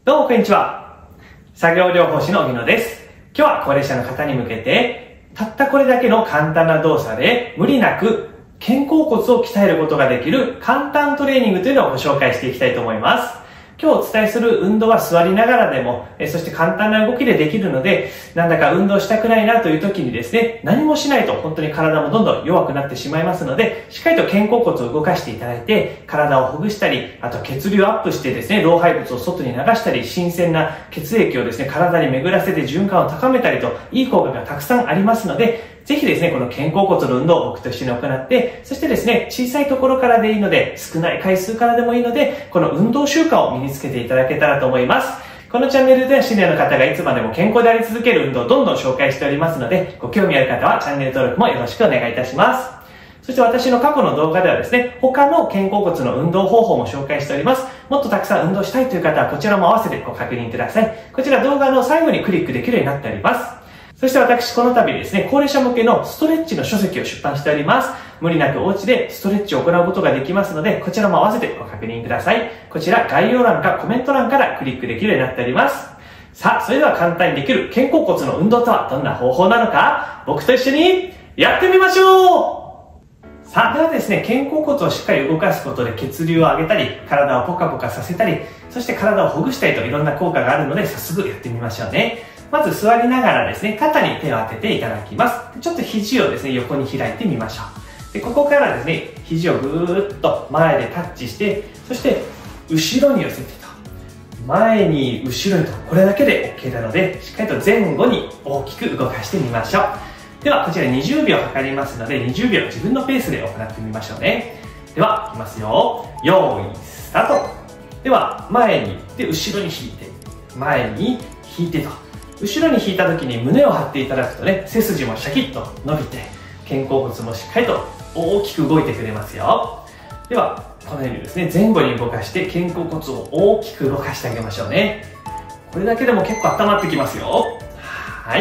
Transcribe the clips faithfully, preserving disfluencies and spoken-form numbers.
どうもこんにちは。作業療法士の荻野です。今日は高齢者の方に向けて、たったこれだけの簡単な動作で無理なく肩甲骨を鍛えることができる簡単トレーニングというのをご紹介していきたいと思います。今日お伝えする運動は座りながらでも、そして簡単な動きでできるので、なんだか運動したくないなという時にですね、何もしないと本当に体もどんどん弱くなってしまいますので、しっかりと肩甲骨を動かしていただいて、体をほぐしたり、あと血流アップしてですね、老廃物を外に流したり、新鮮な血液をですね、体に巡らせて循環を高めたりと、いい効果がたくさんありますので、ぜひですね、この肩甲骨の運動を僕と一緒に行って、そしてですね、小さいところからでいいので、少ない回数からでもいいので、この運動習慣を身につけていただけたらと思います。このチャンネルではシニアの方がいつまでも健康であり続ける運動をどんどん紹介しておりますので、ご興味ある方はチャンネル登録もよろしくお願いいたします。そして私の過去の動画ではですね、他の肩甲骨の運動方法も紹介しております。もっとたくさん運動したいという方はこちらも合わせてご確認ください。こちら動画の最後にクリックできるようになっております。そして私、この度ですね、高齢者向けのストレッチの書籍を出版しております。無理なくお家でストレッチを行うことができますので、こちらも合わせてご確認ください。こちら概要欄かコメント欄からクリックできるようになっております。さあ、それでは簡単にできる肩甲骨の運動とはどんな方法なのか、僕と一緒にやってみましょう。さあ、ではですね、肩甲骨をしっかり動かすことで血流を上げたり、体をポカポカさせたり、そして体をほぐしたりといろんな効果があるので、早速やってみましょうね。まず座りながらですね、肩に手を当てていただきます。ちょっと肘をですね、横に開いてみましょう。で、ここからですね、肘をぐーっと前でタッチして、そして後ろに寄せてと。前に後ろにと、これだけで OK なので、しっかりと前後に大きく動かしてみましょう。では、こちらにじゅうびょう測りますので、にじゅうびょう自分のペースで行ってみましょうね。では、いきますよ。よーい、スタート。では、前に、で、後ろに引いて、前に引いてと。後ろに引いた時に胸を張っていただくとね、背筋もシャキッと伸びて、肩甲骨もしっかりと大きく動いてくれますよ。では、このようにですね、前後に動かして肩甲骨を大きく動かしてあげましょうね。これだけでも結構温まってきますよ。はい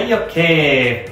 、OK。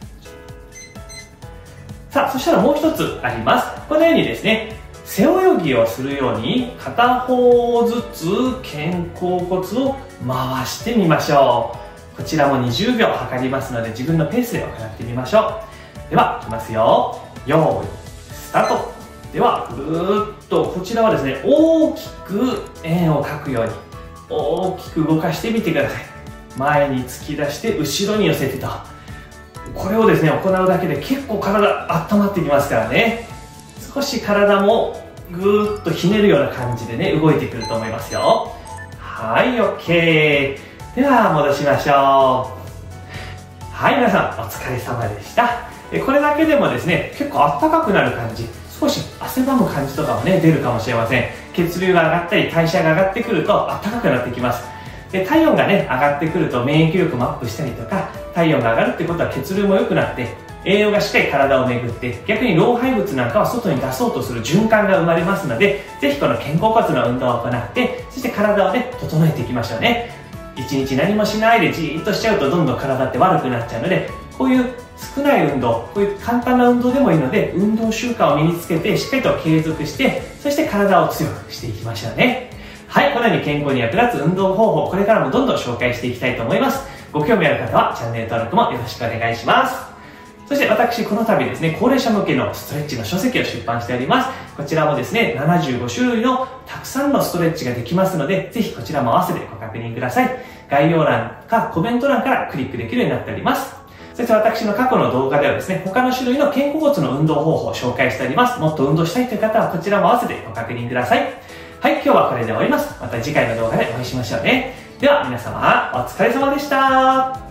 さあ、そしたらもう一つあります。このようにですね、背泳ぎをするように片方ずつ肩甲骨を回してみましょう。こちらもにじゅうびょう測りますので、自分のペースで行ってみましょう。では、いきますよ。よーい、スタート。では、ぐーっと、こちらはですね、大きく円を描くように、大きく動かしてみてください。前に突き出して、後ろに寄せてと。これをですね、行うだけで結構体温まってきますからね。少し体もぐーっとひねるような感じでね、動いてくると思いますよ。はい、OK。では戻しましょう。はい、皆さんお疲れ様でした。これだけでもですね、結構暖かくなる感じ、少し汗ばむ感じとかもね、出るかもしれません。血流が上がったり代謝が上がってくると暖かくなってきます。で、体温がね、上がってくると免疫力もアップしたりとか、体温が上がるってことは血流も良くなって、栄養がしっかり体を巡って、逆に老廃物なんかは外に出そうとする循環が生まれますので、ぜひこの肩甲骨の運動を行って、そして体をね、整えていきましょうね。一日何もしないでじーっとしちゃうとどんどん体って悪くなっちゃうので、こういう少ない運動、こういう簡単な運動でもいいので、運動習慣を身につけてしっかりと継続して、そして体を強くしていきましょうね。はい、このように健康に役立つ運動方法、これからもどんどん紹介していきたいと思います。ご興味ある方はチャンネル登録もよろしくお願いします。そして私、この度ですね、高齢者向けのストレッチの書籍を出版しております。こちらもですね、ななじゅうごしゅるいのたくさんのストレッチができますので、ぜひこちらも合わせてご確認ください。概要欄かコメント欄からクリックできるようになっております。そして私の過去の動画ではですね、他の種類の肩甲骨の運動方法を紹介しております。もっと運動したいという方はこちらも合わせてご確認ください。はい、今日はこれで終わります。また次回の動画でお会いしましょうね。では皆様、お疲れ様でした。